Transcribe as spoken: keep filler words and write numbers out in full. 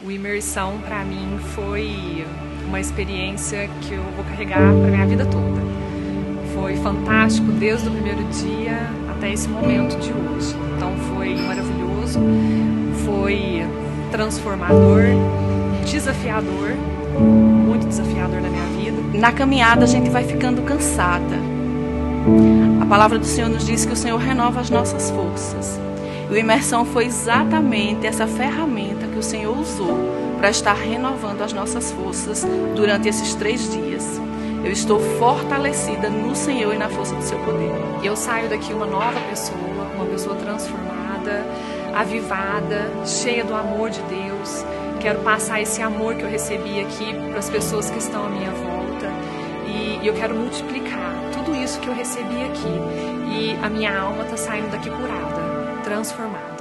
O Imersão, para mim, foi uma experiência que eu vou carregar para minha vida toda. Foi fantástico desde o primeiro dia até esse momento de hoje. Então foi maravilhoso, foi transformador, desafiador, muito desafiador na minha vida. Na caminhada a gente vai ficando cansada. A palavra do Senhor nos diz que o Senhor renova as nossas forças. E o Imersão foi exatamente essa ferramenta que o Senhor usou para estar renovando as nossas forças durante esses três dias. Eu estou fortalecida no Senhor e na força do seu poder. E eu saio daqui uma nova pessoa, uma pessoa transformada, avivada, cheia do amor de Deus. Quero passar esse amor que eu recebi aqui para as pessoas que estão à minha volta. E eu quero multiplicar tudo isso que eu recebi aqui. E a minha alma está saindo daqui curada, transformada.